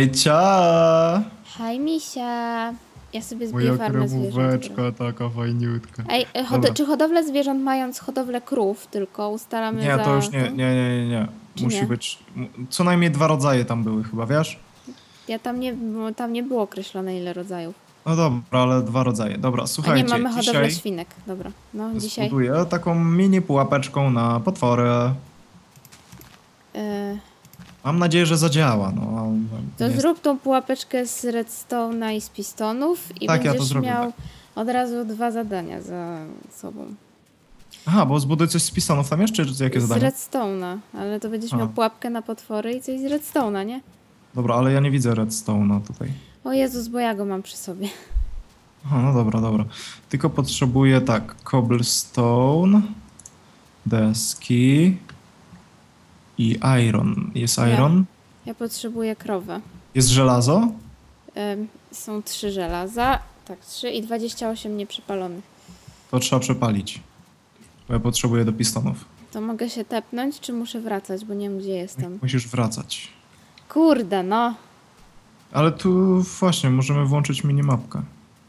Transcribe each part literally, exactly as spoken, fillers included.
Hejcia! Hej, misia. Ja sobie zbiję Moja farmę zwierząt. kremóweczka taka fajniutka. Ej, hod czy hodowlę zwierząt mając hodowlę krów tylko ustalamy Nie, za... to już nie, nie, nie, nie, nie. Czy Musi nie? być, co najmniej dwa rodzaje tam były chyba, wiesz? Ja tam nie, bo tam nie było określone ile rodzajów. No dobra, ale dwa rodzaje. Dobra, A słuchajcie, nie, mamy hodowlę dzisiaj świnek. Dobra, no dzisiaj... zbuduję taką mini pułapeczką na potwory. E, Mam nadzieję, że zadziała, no. to nie zrób tą pułapeczkę z redstone'a i z pistonów i Tak, ja to będziesz zrobię, miał tak. od razu dwa zadania za sobą. Aha, bo zbuduj coś z pistonów tam jeszcze, czy jakie Z zadanie? redstone'a, ale to będziesz A. miał pułapkę na potwory i coś z redstone'a, nie? Dobra, ale ja nie widzę redstone'a tutaj. O Jezus, bo ja go mam przy sobie. Aha, no dobra, dobra. Tylko potrzebuję tak, cobblestone, deski i iron. Jest Ja. iron? Ja potrzebuję krowę. Jest żelazo? Ym, są trzy żelaza, tak, trzy i dwadzieścia osiem nieprzepalonych. To trzeba przepalić. Bo ja potrzebuję do pistonów. To mogę się tepnąć, czy muszę wracać, bo nie wiem, gdzie jestem. Musisz wracać. Kurde, no. Ale tu właśnie możemy włączyć minimapkę.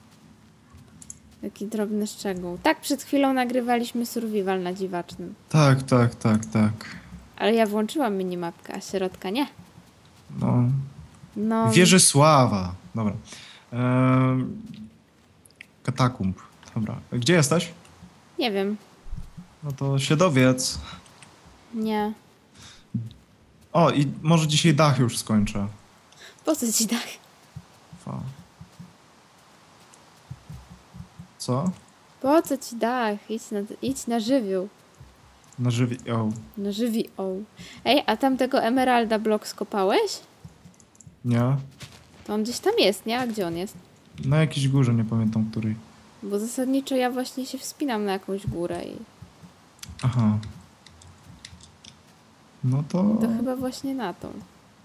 Jaki drobny szczegół. Tak, przed chwilą nagrywaliśmy survival na dziwacznym. Tak, tak, tak, tak. Ale ja włączyłam minimapkę, a środka nie. No. No, Wieżysława. Dobra. Eee... Katakumb. Dobra. Gdzie jesteś? nie wiem, No to się dowiedz. nie. O, i może dzisiaj dach już skończę. Po co ci tak? Fa. Co? Po co ci dach? Idź na, idź na żywioł. Na żywioł. Na żywioł. Ej, a tamtego Emeralda blok skopałeś? Nie? To on gdzieś tam jest, nie? A gdzie on jest? Na jakiejś górze, nie pamiętam której. Bo zasadniczo ja właśnie się wspinam na jakąś górę i Aha. No to... to chyba właśnie na tą.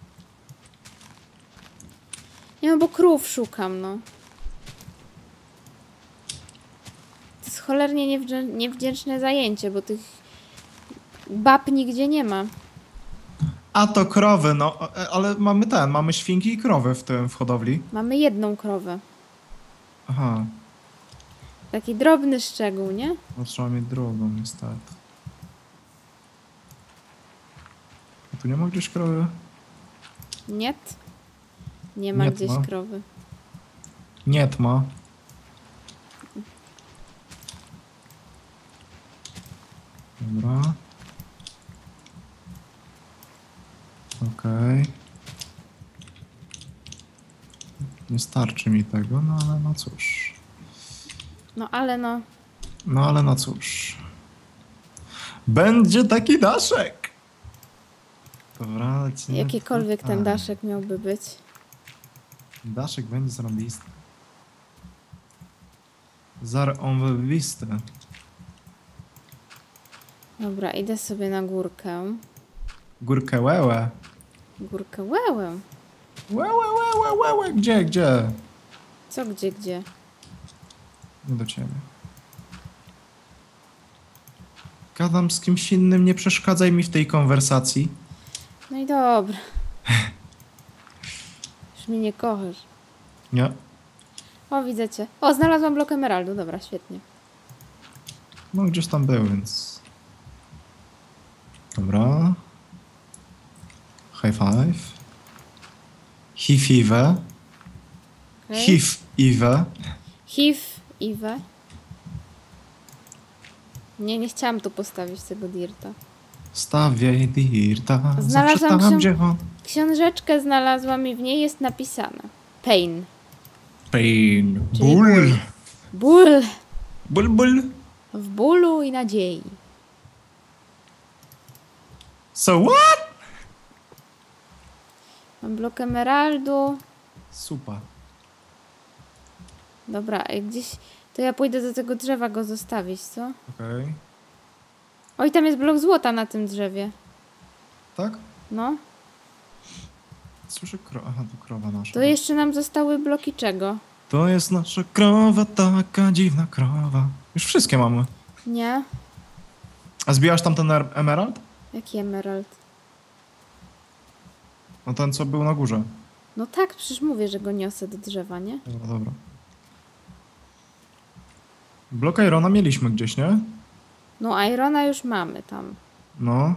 Nie no, bo krów szukam, no. To jest cholernie niewdzię- niewdzięczne zajęcie, bo tych bab nigdzie nie ma. A to krowy, no. e, Ale mamy ten, mamy świnki i krowy w tym, w hodowli. Mamy jedną krowę. Aha. Taki drobny szczegół, nie? No trzeba mieć drugą, niestety. A tu nie ma gdzieś krowy? Nie? Nie ma Nie gdzieś ma. krowy. Nie ma. Dobra. Okej. Nie starczy mi tego, no ale no cóż. No ale no, No ale no cóż. Będzie taki daszek! Dobra, lecimy. jakikolwiek ten A, daszek miałby być. Daszek będzie zarąbisty. Zarąbisty. Dobra, idę sobie na górkę. Górkę łełę. Górkę łełę. Łe, łe, łe, łe, łe, łe. Gdzie, gdzie? Co, gdzie, gdzie? Nie do ciebie. Gadam z kimś innym, nie przeszkadzaj mi w tej konwersacji. No i dobra. Już mnie nie kochasz. Nie. O, widzę cię. O, znalazłam blok emeraldu. Dobra, świetnie. No gdzieś tam był, więc... Dobra. High five. Hifiwe. Okay. Hif-iwe. Hiv, Iwe. Nie, nie chciałam tu postawić tego dirta. Stawiaj dirta. Znalazłam Zawsze tam, książ- gdzie on. Książeczkę znalazłam i w niej jest napisane. Pain. Pain. Czyli Ból. Ból. Ból, ból. W bólu i nadziei. So what? Mam blok emeraldu. Super. Dobra, a gdzieś... To ja pójdę do tego drzewa go zostawić, co? Okej. Okay. Oj, tam jest blok złota na tym drzewie. Tak? No. Słyszę kro... Aha, to krowa nasza. To jeszcze nam zostały bloki czego? To jest nasza krowa, taka dziwna krowa. Już wszystkie mamy. Nie? A zbijasz tam ten er- emerald? Jaki emerald? No ten, co był na górze. No tak, przecież mówię, że go niosę do drzewa, nie? Dobra, dobra. Blok Irona mieliśmy gdzieś, nie? No Irona już mamy tam. No.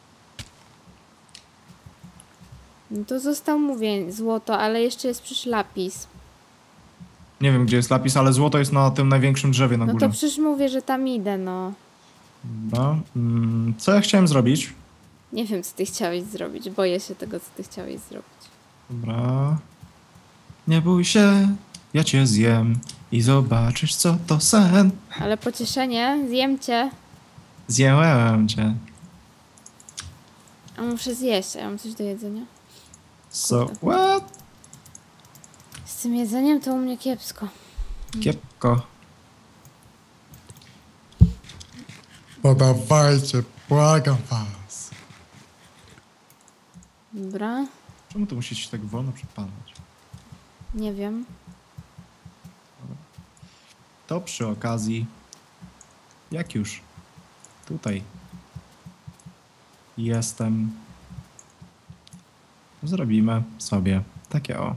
No to został, mówię, złoto, ale jeszcze jest przecież lapis. Nie wiem, gdzie jest lapis, ale złoto jest na tym największym drzewie na No górze. to przecież mówię, że tam idę, no. Dobra. Mm, co ja chciałem zrobić? Nie wiem, co ty chciałeś zrobić. Boję się tego, co ty chciałeś zrobić. Dobra. Nie bój się, ja cię zjem i zobaczysz, co to sen. Ale pocieszenie, zjem cię. Zjęłem cię. A muszę zjeść, a ja mam coś do jedzenia. So, what? Z tym jedzeniem to u mnie kiepsko. Kiepko. No dawajcie, błagam was. Dobra, Czemu to musi się tak wolno przypadać? nie wiem. To przy okazji, jak już tutaj jestem, zrobimy sobie takie o.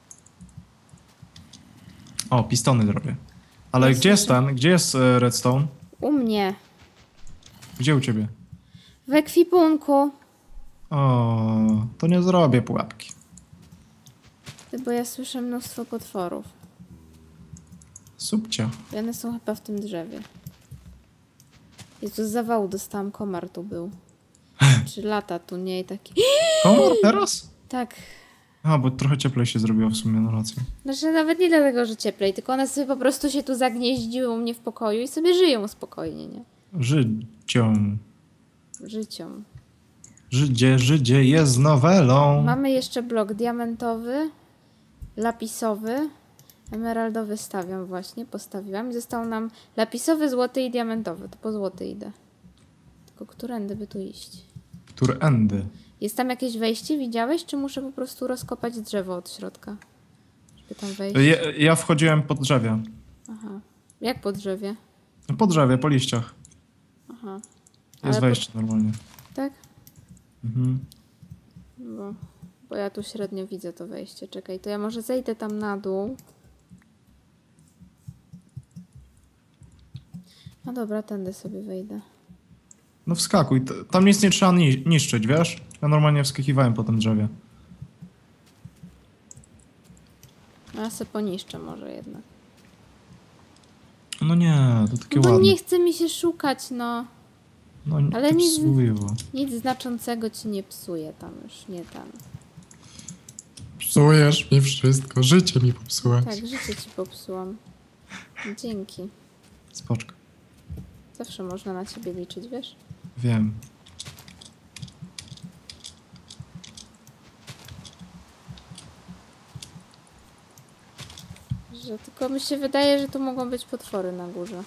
O, pistony zrobię. Ale Ja gdzie jest słyszę. ten? Gdzie jest e, redstone? U mnie. Gdzie u ciebie? W ekwipunku. O, to nie zrobię pułapki. Ty, bo ja słyszę mnóstwo potworów. Subcia. I one są chyba w tym drzewie. Jezu, z zawału dostałam, komar tu był. Czy lata tu, nie? I taki... Komar teraz? Tak. A, bo trochę cieplej się zrobiło w sumie, no rację. Znaczy nawet nie dlatego, że cieplej, tylko one sobie po prostu się tu zagnieździły u mnie w pokoju i sobie żyją spokojnie, nie? Życią. Życią. Żydzie, Żydzie jest nowelą. Mamy jeszcze blok diamentowy, lapisowy, emeraldowy stawiam właśnie, postawiłam. I został nam lapisowy, złoty i diamentowy. To po złoty idę. Tylko którędy by tu iść? Tur endy. Jest tam jakieś wejście, widziałeś? Czy muszę po prostu rozkopać drzewo od środka? Żeby tam wejść? Ja, ja wchodziłem po drzewie. Aha. Jak po drzewie? Po drzewie, po liściach. Aha. Jest Ale wejście normalnie. Po... Tak? Mhm. Bo, bo ja tu średnio widzę to wejście. Czekaj, to ja może zejdę tam na dół. No dobra, tędy sobie wejdę. No wskakuj. T- Tam nic nie trzeba ni- niszczyć, wiesz? Ja normalnie wskakiwałem po tym drzewie. No ja se poniszczę może jednak. No nie, to takie No bo ładne. nie chce mi się szukać, no. No nie ale nic- psuję. Nic znaczącego ci nie psuje tam już, nie tam. Psujesz mi wszystko, życie mi popsułeś. Tak, życie ci popsułam. Dzięki. Spoczko. Zawsze można na ciebie liczyć, wiesz? Wiem. Że tylko mi się wydaje, że tu mogą być potwory na górze.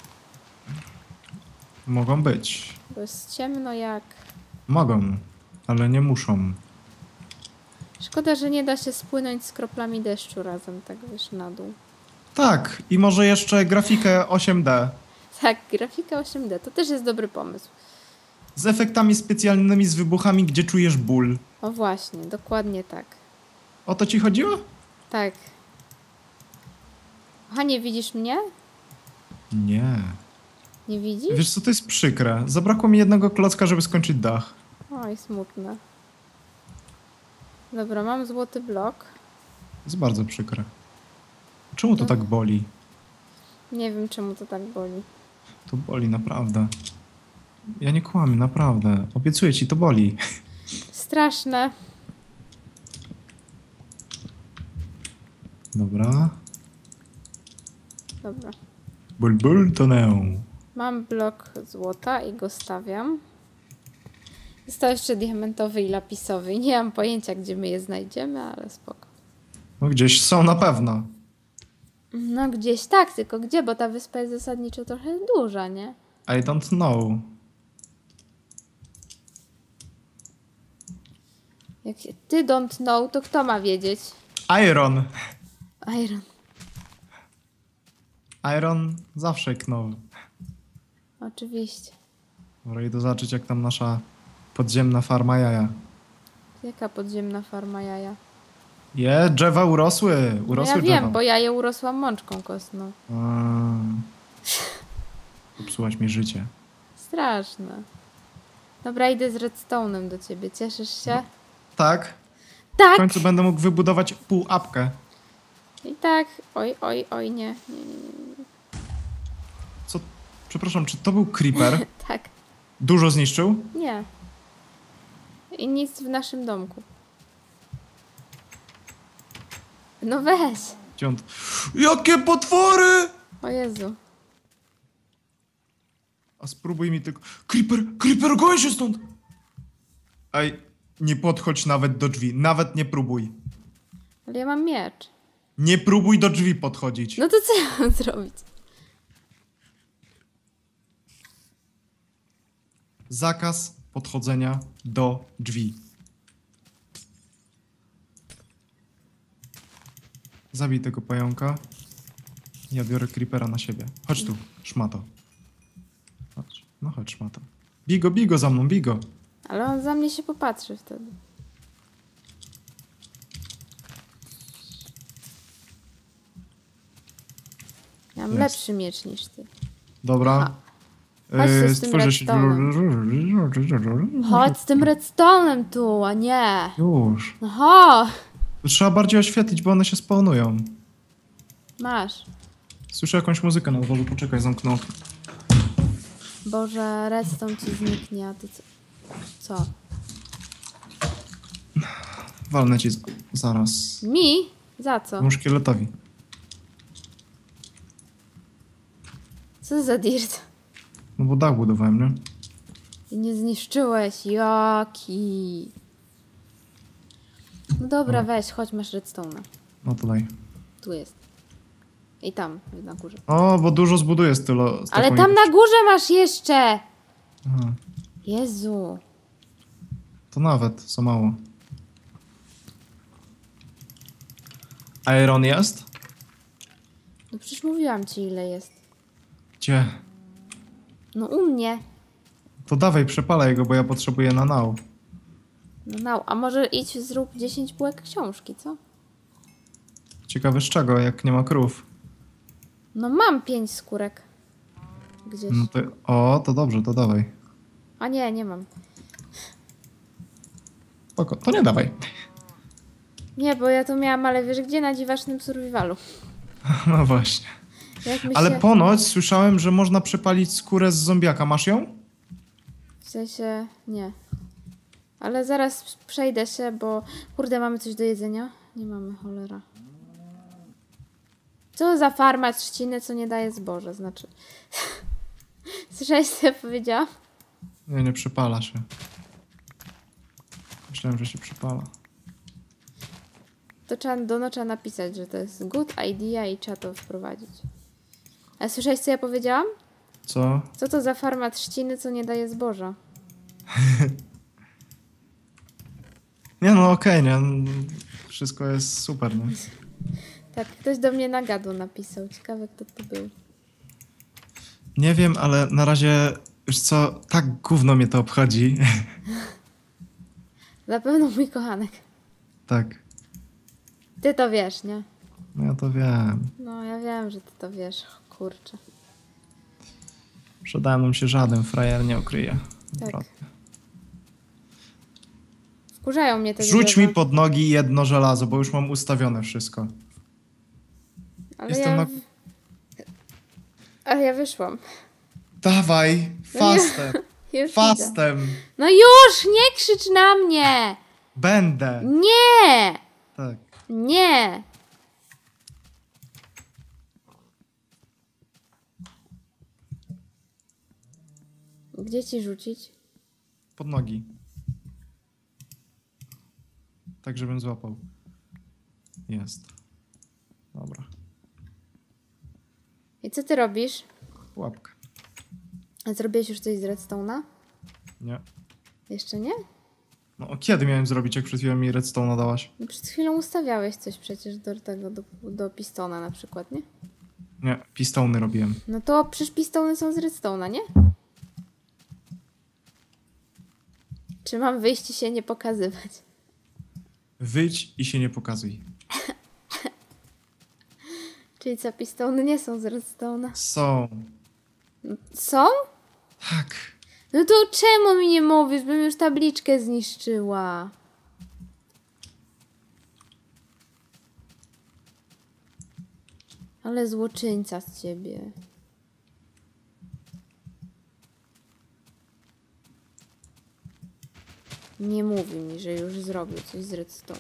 Mogą być. Bo jest ciemno jak... Mogą, ale nie muszą. Szkoda, że nie da się spłynąć z kroplami deszczu razem, tak wiesz, na dół. Tak, i może jeszcze grafikę osiem D. Tak, grafika osiem D, to też jest dobry pomysł. Z efektami specjalnymi, z wybuchami, gdzie czujesz ból. O właśnie, dokładnie tak. O to ci chodziło? Tak. Aha, nie widzisz mnie? Nie. Nie widzisz? Wiesz co, to jest przykre. Zabrakło mi jednego klocka, żeby skończyć dach. Oj, smutne. Dobra, mam złoty blok. To jest bardzo przykre. Czemu to No. tak boli? Nie wiem, czemu to tak boli. To boli, naprawdę. Ja nie kłamię, naprawdę. Obiecuję ci, to boli. Straszne. Dobra. Dobra. Ból, ból, to nę. Mam blok złota i go stawiam. Został jeszcze diamentowy i lapisowy. I nie mam pojęcia, gdzie my je znajdziemy, ale spoko. No gdzieś są na pewno. No gdzieś tak, tylko gdzie? Bo ta wyspa jest zasadniczo trochę duża, nie? I don't know. Jak się ty don't know, to kto ma wiedzieć? Iron. Iron. Iron zawsze knął. Oczywiście. Dobra, idę zobaczyć, jak tam nasza podziemna farma jaja. Jaka podziemna farma jaja? Je, drzewa urosły. No Urosły ja drzewa. wiem, bo ja je urosłam mączką kostną. A, popsułaś mi życie. Straszne. Dobra, idę z redstone'em do ciebie. Cieszysz się? Tak? W Tak! końcu będę mógł wybudować półapkę. I tak. Oj, oj, oj, nie. nie, nie, nie. Co? Przepraszam, czy to był creeper? Tak. Dużo zniszczył? Nie. I nic w naszym domku. No weź. Gdzie on... Jakie potwory! O Jezu. A spróbuj mi tylko... Creeper! Creeper, goń się stąd! Ej, nie podchodź nawet do drzwi. Nawet nie próbuj. Ale ja mam miecz. Nie próbuj do drzwi podchodzić. No to co ja mam zrobić? Zakaz podchodzenia do drzwi. Zabij tego pająka. Ja biorę creepera na siebie. Chodź tu, szmato. Chodź. No chodź, szmato. Bigo, bigo za mną, bigo. Ale on za mnie się popatrzy wtedy. Ja mam Jest. lepszy miecz niż ty. Dobra. Aha. Chodź Yy, tu z tym stworzę się... Chodź z tym redstone'em tu, a nie. Już. Aha, To trzeba bardziej oświetlić, bo one się spawnują. masz. Słyszę jakąś muzykę na dworze, poczekaj, zamknę okno. Boże, redstone ci zniknie, a ty co? Co? Walnę ci z... zaraz. Mi? Za co? Temu szkieletowi. Co za dirt? No bo dach budowałem, nie? I nie zniszczyłeś, jaki? No dobra, No. weź, chodź, masz redstone'a. No to daj. Tu jest. I tam, na górze. O, bo dużo zbuduję z tylo. Z Ale taką tam ilością. na górze masz jeszcze! Aha, Jezu. to nawet, za mało. Iron jest? No przecież mówiłam ci, ile jest. Gdzie? No u mnie. To dawaj, przepalaj go, bo ja potrzebuję na nał. No, no, a może idź zrób dziesięć półek książki, co? Ciekawe z czego, jak nie ma krów. No mam pięć skórek. Gdzieś. No to, o, to dobrze, to dawaj. A nie, nie mam. Spoko, to nie dawaj. Nie, bo ja to miałam, ale wiesz gdzie? Na dziwacznym survivalu. No właśnie. Jak my Ale się... ponoć słyszałem, że można przepalić skórę z zombiaka. Masz ją? W sensie, nie. Ale zaraz przejdę się, bo kurde, mamy coś do jedzenia? Nie mamy, cholera. Co za farma trzciny, co nie daje zboża, znaczy. Słyszałeś, co ja powiedziałam? Nie, nie przepala się. Myślałem, że się przepala. To trzeba do nocza napisać, że to jest good idea i trzeba to wprowadzić. A słyszałeś, co ja powiedziałam? Co? Co to za farma trzciny, co nie daje zboża? Nie no, okej, nie. Wszystko jest super, nie? Tak, ktoś do mnie na gadu napisał. Ciekawe, kto to był. Nie wiem, ale na razie, wiesz co, tak gówno mnie to obchodzi. Na pewno mój kochanek. Tak, Ty to wiesz, nie? no ja to wiem. No, ja wiem, że ty to wiesz. Kurczę. Przede mną się żaden frajer nie ukryje. Tak. Naprawdę. Wkurzają mnie te Rzuć drzewa. mi pod nogi jedno żelazo, bo już mam ustawione wszystko. Ale Jestem ja... na... Ale ja wyszłam. Dawaj, fastem, Już idę. fastem. No już! Nie krzycz na mnie! Będę. Nie! Tak. Nie! Gdzie ci rzucić? Pod nogi. Tak, żebym złapał. Jest. Dobra. I co ty robisz? Łapkę. A zrobiłeś już coś z redstone'a? Nie. Jeszcze nie? No o kiedy miałem zrobić, jak przed chwilą mi redstone dałaś? No przed chwilą ustawiałeś coś przecież do tego, do, do pistona na przykład, nie? Nie, pistony robiłem. No to przecież pistony są z redstone'a, nie? Czy mam wyjść i się nie pokazywać? Wyjdź i się nie pokazuj. Czyli co, pistony nie są z redstone'a? Są. Są? Tak. No to czemu mi nie mówisz? Bym już tabliczkę zniszczyła. Ale złoczyńca z ciebie. Nie mówi mi, że już zrobił coś z redstone.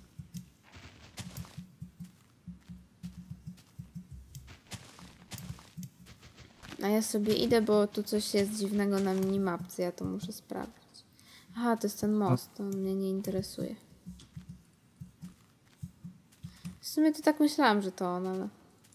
A ja sobie idę, bo tu coś jest dziwnego na minimapce. Ja to muszę sprawdzić. Aha, to jest ten most. To mnie nie interesuje. W sumie to tak myślałam, że to on, ale...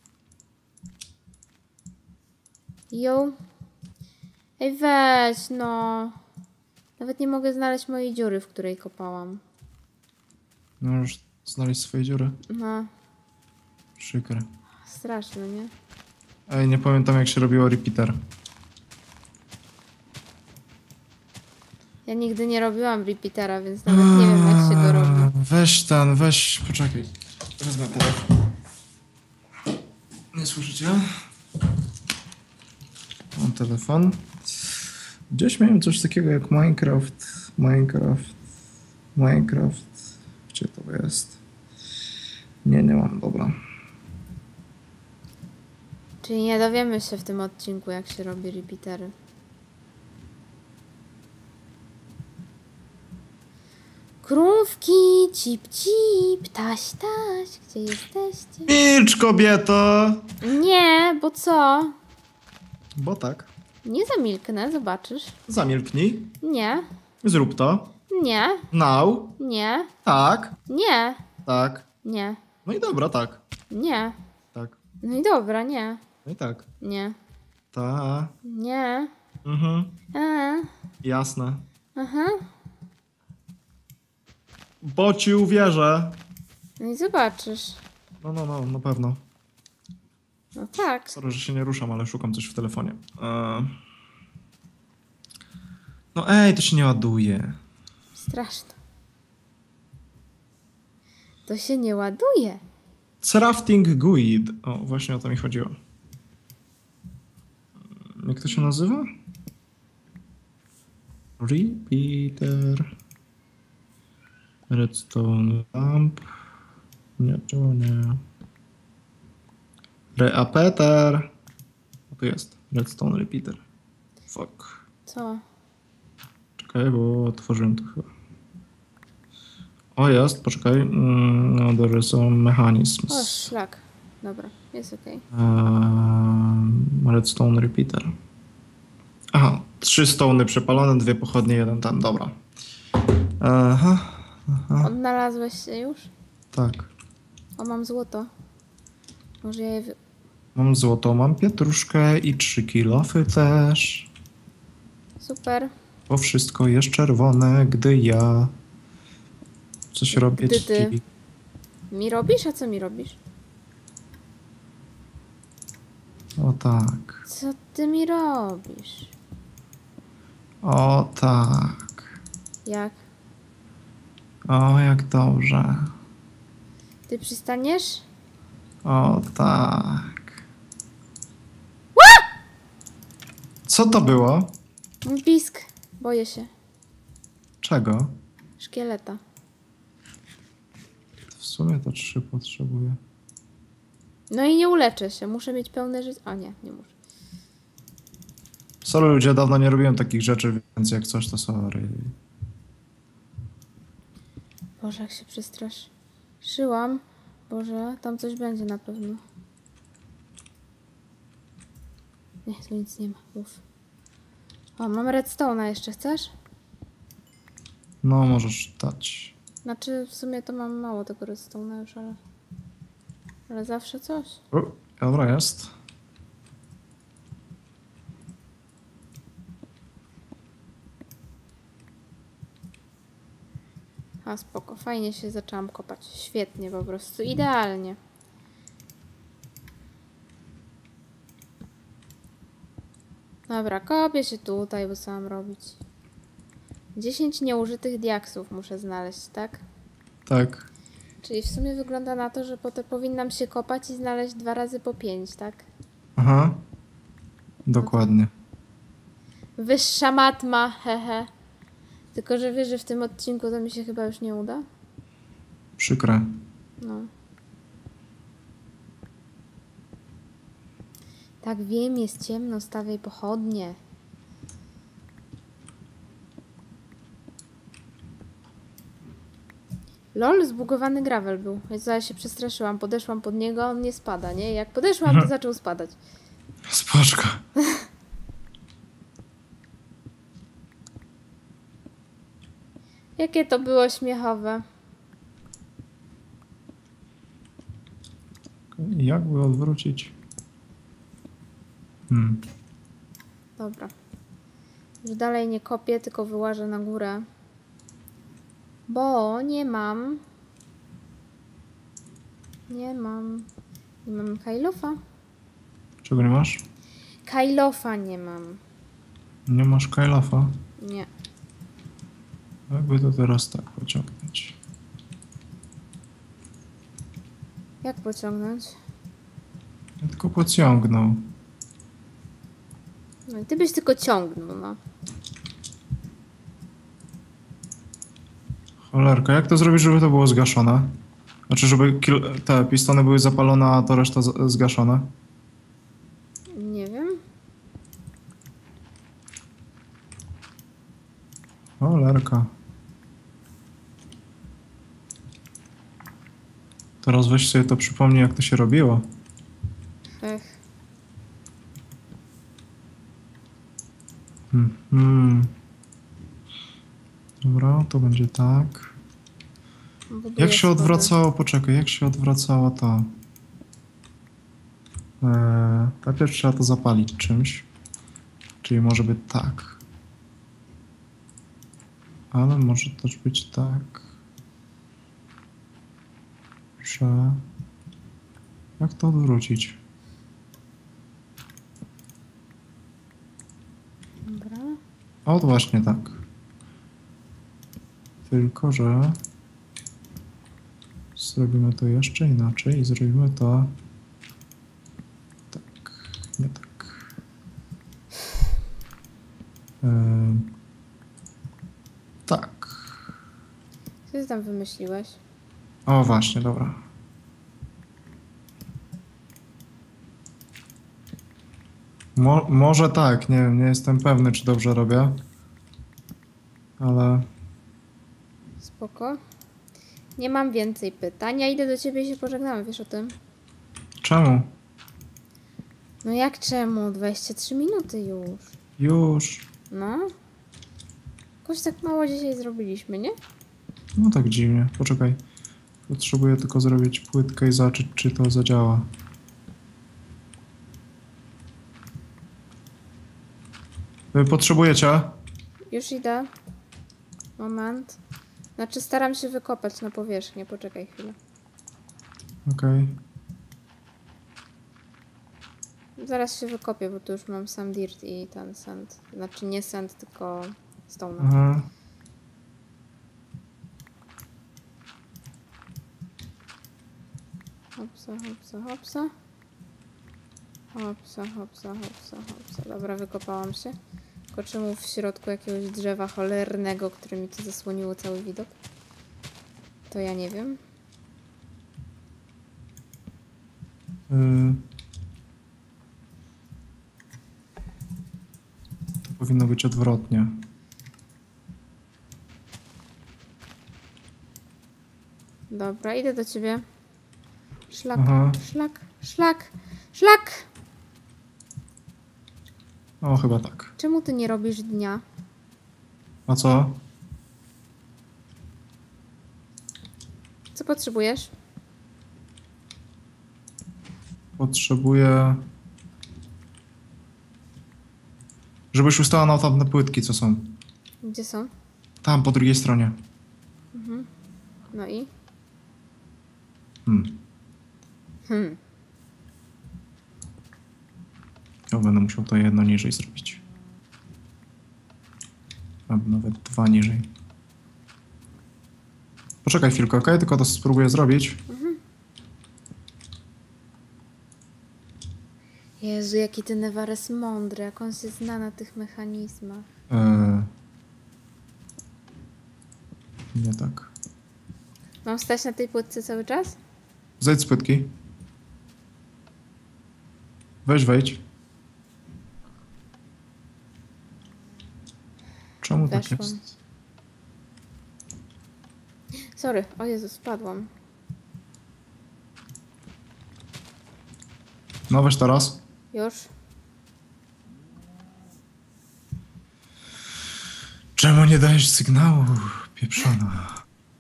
Jo. Ej, weź, no. Nawet nie mogę znaleźć mojej dziury, w której kopałam. No już znaleźć swoje dziury. No, Przykre. straszne, nie? Ej, nie pamiętam jak się robiło repeater. Ja nigdy nie robiłam repeatera, więc nawet nie wiem, jak się go robi. Weź ten, weź, poczekaj. Wezmę telefon. Nie słyszycie? Mam telefon. Gdzieś miałem coś takiego jak Minecraft. Minecraft. Minecraft. Gdzie to jest? Nie, nie mam, dobra. Czyli nie dowiemy się w tym odcinku, jak się robi repeatery. Krówki, cip, cip, taś, taś, gdzie jesteście? Milcz, kobieto! Nie, bo co? Bo tak. Nie zamilknę, zobaczysz. Zamilknij. Nie, Zrób to. nie, Now. nie, Tak. nie, Tak. nie, No i dobra, tak. nie. Tak. No i dobra, nie, No i tak. nie, Ta. nie. Mhm. A, Jasne. aha. Bo ci uwierzę. No i zobaczysz. No, no, no, na pewno. No tak. Sorry, że się nie ruszam, ale szukam coś w telefonie. Eee... No ej, to się nie ładuje. Straszne. To się nie ładuje. Crafting Guide. O, właśnie o to mi chodziło. Jak to się nazywa? Repeater. Redstone lamp. Nie, to nie. Reapeter. O, tu jest. Redstone repeater. Fuck. Co? Czekaj, bo otworzyłem to chyba. O, jest, poczekaj. Mm, No, there is some O, mechanisms. szlak. Dobra, jest okej. Ehm, redstone repeater. Aha, trzy stony przepalone, dwie pochodnie, jeden ten, dobra. Aha, aha, Odnalazłeś się już? tak. O, mam złoto. Może ja je... Wy... Mam złoto, mam pietruszkę i trzy kilofy też. Super. Bo wszystko jest czerwone, gdy ja coś robię. Gdy ty. Mi robisz? A co mi robisz? O tak. Co ty mi robisz? O tak. Jak? O, jak dobrze. Ty przystaniesz? O tak. Co to było? Mój pisk. Boję się. Czego? Szkieleta. W sumie to trzy potrzebuję. No i nie uleczę się. Muszę mieć pełne życie. A nie, nie muszę. Sorry ludzie, dawno nie robiłem takich rzeczy, więc jak coś to sorry. Boże, jak się przestraszyłam. Boże, tam coś będzie na pewno. Nie, tu nic nie ma. Uf. O, mam redstone'a jeszcze, chcesz? No, możesz dać. Znaczy, w sumie to mam mało tego redstone'a już, ale... Ale zawsze coś. U, dobra, jest. A, spoko. Fajnie się zaczęłam kopać. Świetnie po prostu. Idealnie. Dobra, kopię się tutaj, bo co mam robić? dziesięć nieużytych diaksów muszę znaleźć, tak? Tak. Czyli w sumie wygląda na to, że potem powinnam się kopać i znaleźć dwa razy po pięć, tak? Aha. Dokładnie. Wyższa matma, hehe. Tylko, że wiesz, że w tym odcinku to mi się chyba już nie uda? Przykre. No. Tak, wiem, jest ciemno, stawiaj pochodnie. Lol, zbugowany gravel był. Więc ja się przestraszyłam, podeszłam pod niego, a on nie spada, nie? Jak podeszłam, to Mhm. zaczął spadać. Spoczko. Jakie to było śmiechowe. Jakby odwrócić? Hmm. Dobra. Już dalej nie kopię, tylko wyłażę na górę. Bo nie mam... Nie mam... Nie mam kajlofa. Czego nie masz? Kajlofa nie mam. Nie masz kajlafa? Nie. Jakby to teraz tak pociągnąć. Jak pociągnąć? Ja tylko pociągnął. No i ty byś tylko ciągnął, no. Cholerka, jak to zrobić, żeby to było zgaszone? Znaczy, żeby kil- te pistony były zapalone, a to reszta z- zgaszone? Nie wiem. Cholerka. Teraz weź sobie to przypomnij, jak to się robiło. Ech. Hmm. hmm. Dobra, to będzie tak. Buduję Jak się schody. odwracało, poczekaj, jak się odwracało to? Eee, najpierw trzeba to zapalić czymś. Czyli może być tak. Ale może też być tak. Że... Jak to odwrócić? Dobra. O, to właśnie tak. Tylko, że... Zrobimy to jeszcze inaczej i zrobimy to... Tak, nie tak. Eee, tak. Co ty tam wymyśliłeś? O, właśnie, dobra. Mo może tak, nie wiem, nie jestem pewny, czy dobrze robię. Ale... Spoko. Nie mam więcej pytań. Ja idę do ciebie i się pożegnamy, wiesz o tym? Czemu? No jak czemu? dwadzieścia trzy minuty już. Już. No. Jakoś tak mało dzisiaj zrobiliśmy, nie? No tak dziwnie. Poczekaj. Potrzebuję tylko zrobić płytkę i zobaczyć, czy to zadziała. Wy potrzebujecie? Już idę. Moment. Znaczy staram się wykopać na powierzchnię. Poczekaj chwilę. Okej. Zaraz się wykopię, bo tu już mam sam dirt i ten sand. Znaczy nie sand, tylko stone. Aha. Hopsa, hopsa, hopsa. Hopsa, hopsa, hopsa, hopsa. Dobra, wykopałam się. Tylko czemu w środku jakiegoś drzewa cholernego, które mi to zasłoniło cały widok? To ja nie wiem. Y... To powinno być odwrotnie. Dobra, idę do ciebie. Szlak, Aha. szlak, szlak, szlak! O, chyba tak. Czemu ty nie robisz dnia? A co? Co potrzebujesz? Potrzebuję... Żebyś ustała na tamte płytki, co są. Gdzie są? Tam, po drugiej stronie. No i? Hmm. Hmm. Ja będę musiał to jedno niżej zrobić. Albo nawet dwa niżej. Poczekaj chwilkę, okej? Tylko to spróbuję zrobić. Mhm. Jezu, jaki ten Ewar jest mądry, jak on się zna na tych mechanizmach. Eee... Nie tak. Mam stać na tej płytce cały czas? Zejdź z płytki. Weź, wejdź. Czemu tak Weszłam. jest? Sorry, o Jezu, spadłam. No weź teraz. Już? Czemu nie dajesz sygnału, pieprzona?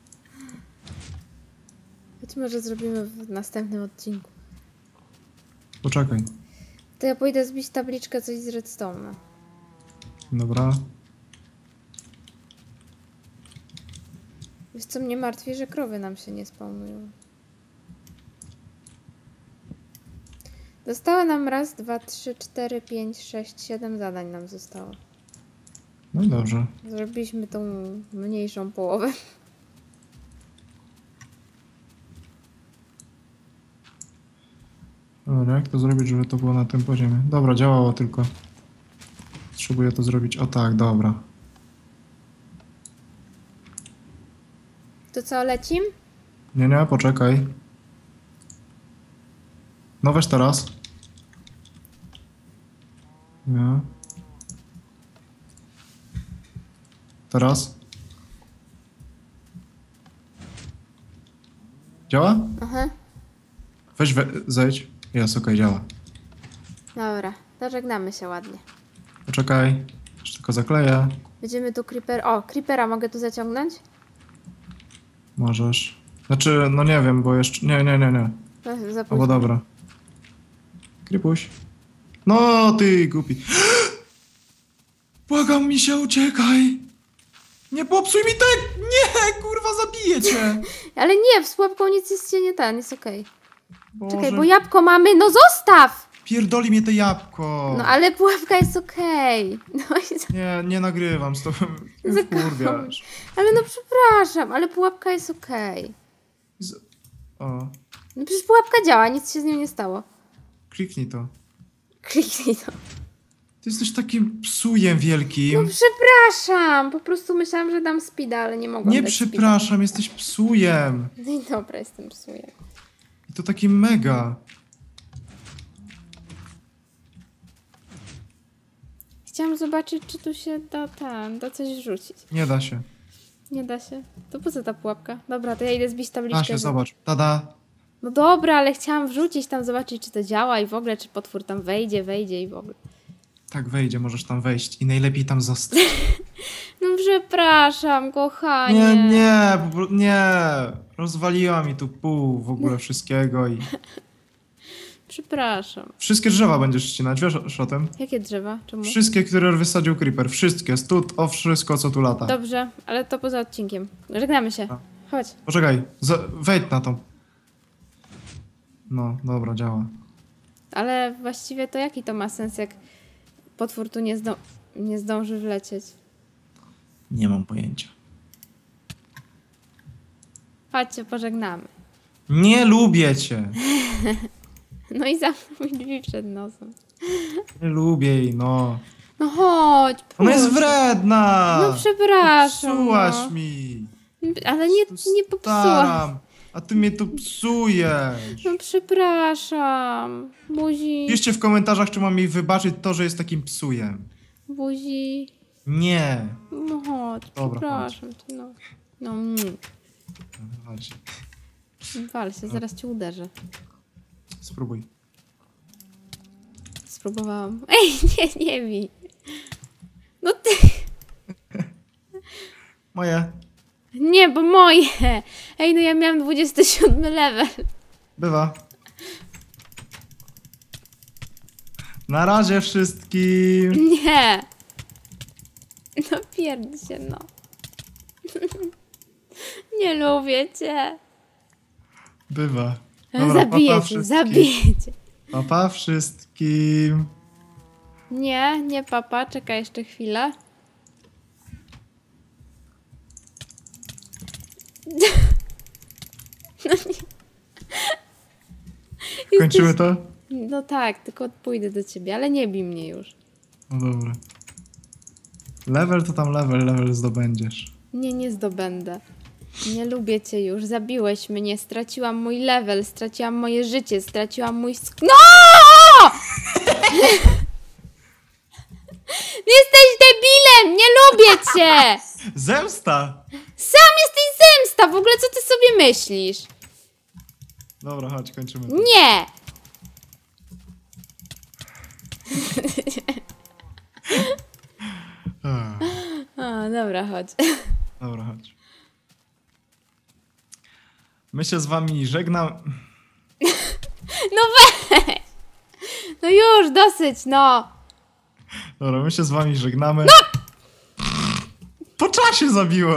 Być może zrobimy w następnym odcinku. Poczekaj. To ja pójdę zbić tabliczkę coś z redstone'a. Dobra. Wiesz co mnie martwi, że krowy nam się nie spawnują. Zostało nam raz, dwa, trzy, cztery, pięć, sześć, siedem zadań nam zostało. No i dobrze. Zrobiliśmy tą mniejszą połowę. Dobra, jak to zrobić, żeby to było na tym poziomie? Dobra, działało tylko. Potrzebuję to zrobić. O tak, dobra. To co, lecim? Nie, nie, poczekaj. No weź teraz. Nie. Teraz. Działa? Aha. Weź we zejdź. Jest, okej, działa. Dobra, to żegnamy się ładnie. Poczekaj. Jeszcze tylko zakleję. Będziemy tu creeper... O, creepera mogę tu zaciągnąć? Możesz. Znaczy, no nie wiem, bo jeszcze... Nie, nie, nie, nie. No, za No bo późno. dobra. Krypuś. No, ty głupi. Błagam mi się, uciekaj. Nie popsuj mi tak! Nie, kurwa, zabiję cię. Ale nie, z pułapką nic jest się nie ten, jest okej. Boże, Czekaj, bo jabłko mamy, no zostaw! pierdoli mnie to jabłko. No ale pułapka jest okej. No i za- Nie, nie nagrywam z tobą. Za Kurwiasz. Ale no przepraszam, ale pułapka jest okej. Z... O, No przecież pułapka działa, nic się z nią nie stało. kliknij to. Kliknij to. Ty jesteś takim psujem No wielkim. przepraszam, po prostu myślałam, że dam speeda, ale nie mogłam Nie dać przepraszam, jesteś psujem. speeda. No i dobra, jestem psuję. I to taki mega. Chciałam zobaczyć, czy tu się da tam, da coś wrzucić. Nie da się. Nie da się. To po co ta pułapka? Dobra, to ja idę zbić tabliczkę. Da się, że- zobacz. Tada. No dobra, ale chciałam wrzucić tam, zobaczyć, czy to działa i w ogóle, czy potwór tam wejdzie, wejdzie i w ogóle. Tak wejdzie, możesz tam wejść i najlepiej tam zostać. No przepraszam, kochanie. Nie, nie, po pro- nie. Rozwaliła mi tu pół w ogóle wszystkiego i... Przepraszam. Wszystkie drzewa będziesz ścinać, wiesz o tym? Jakie drzewa? Czemu? Wszystkie, które wysadził Creeper. Wszystkie. Stąd o wszystko, co tu lata. Dobrze, ale to poza odcinkiem. Żegnamy się. A. Chodź. Poczekaj, z- wejdź na tą. No, dobra, działa. Ale właściwie to jaki to ma sens, jak potwór tu nie, zdo nie zdąży wlecieć? Nie mam pojęcia. Chodźcie, pożegnamy. Nie lubię cię. No i zamknął mi drzwi przed nosem. Nie lubię jej, no. No chodź, Ona jest proszę. wredna. No przepraszam. Psułaś no. mi. Ale nie, Tu nie popsułam. staram, a ty mnie tu psujesz. No przepraszam. Buzi, Piszcie w komentarzach, czy mam jej wybaczyć to, że jest takim psujem. buzi. Nie. No chodź, Dobra, przepraszam cię, no. No, mm. Chodź, Wal się, zaraz cię uderzę. spróbuj. Spróbowałam. Ej, nie, nie bij. No ty. Moje. Nie, bo moje. Ej, no ja miałam dwudziesty siódmy level. Bywa. Na razie wszystkim. Nie. No pierd się, no. Nie lubię cię. Bywa. Zabiję papa cię, wszystkim. zabiję cię. Papa wszystkim. Nie, nie papa, czekaj jeszcze chwilę. Kończymy to? No tak, tylko pójdę do ciebie, ale nie bij mnie już. No dobra. Level to tam level, level zdobędziesz. Nie, nie zdobędę. Nie lubię cię już, zabiłeś mnie, straciłam mój level, straciłam moje życie, straciłam mój sk... No! Jesteś debilem, nie lubię cię! Zemsta! Sam jesteś zemsta, w ogóle co ty sobie myślisz? Dobra, chodź, kończymy to. Nie! Ech, O, dobra, chodź. Dobra, chodź. My się z wami żegnam... No weź! No już, dosyć, no! Dobra, my się z wami żegnamy. No! Po czasie zabiło!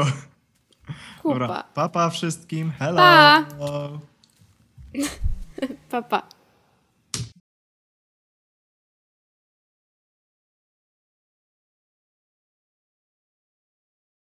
Dobra, Kupa. papa wszystkim, hello! Pa. Pa, pa.